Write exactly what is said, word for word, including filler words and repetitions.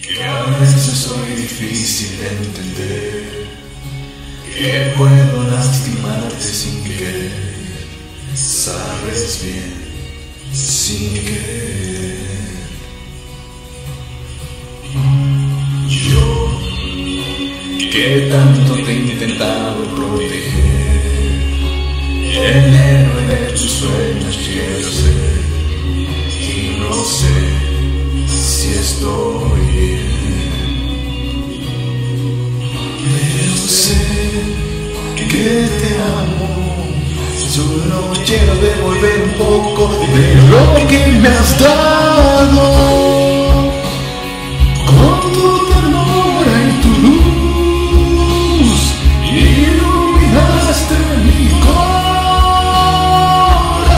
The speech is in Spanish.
que a veces soy difícil de entender, que puedo lastimarte sin querer, sabes bien, sin querer. Yo, que tanto te he intentado proteger, el héroe de tus sueños quiero ser, y no sé si estoy bien, pero sé que te amo, solo quiero devolver un poco de lo que me has dado.